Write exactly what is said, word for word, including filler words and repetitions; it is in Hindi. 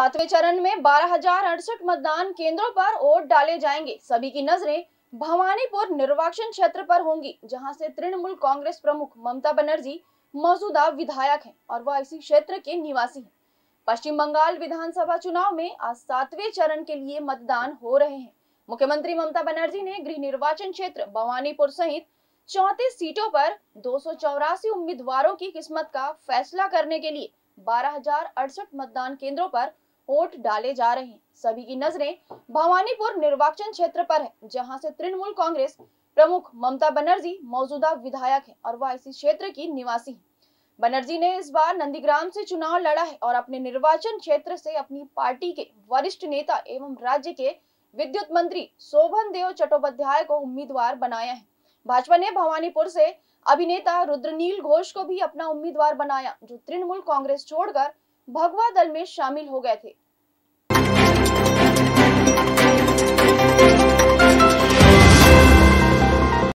सातवें चरण में बारह हजार अड़सठ मतदान केंद्रों पर वोट डाले जाएंगे। सभी की नजरें भवानीपुर निर्वाचन क्षेत्र पर होंगी, जहां से तृणमूल कांग्रेस प्रमुख ममता बनर्जी मौजूदा विधायक हैं और वह इसी क्षेत्र के निवासी हैं। पश्चिम बंगाल विधानसभा चुनाव में आज सातवें चरण के लिए मतदान हो रहे हैं। मुख्यमंत्री ममता बनर्जी ने गृह निर्वाचन क्षेत्र भवानीपुर सहित चौंतीस सीटों पर दो सौ चौरासी उम्मीदवारों की किस्मत का फैसला करने के लिए बारह हजार अड़सठ मतदान केंद्रों पर वोट डाले जा रहे हैं। सभी की नजरें भवानीपुर निर्वाचन क्षेत्र पर है, जहां से तृणमूल कांग्रेस प्रमुख ममता बनर्जी मौजूदा विधायक है और वह इसी क्षेत्र की निवासी है। बनर्जी ने इस बार नंदीग्राम से चुनाव लड़ा है और अपने निर्वाचन क्षेत्र से अपनी पार्टी के वरिष्ठ नेता एवं राज्य के विद्युत मंत्री शोभन देव चट्टोपाध्याय को उम्मीदवार बनाया है। भाजपा ने भवानीपुर से अभिनेता रुद्रनील घोष को भी अपना उम्मीदवार बनाया, जो तृणमूल कांग्रेस छोड़कर भगवा दल में शामिल हो गए थे।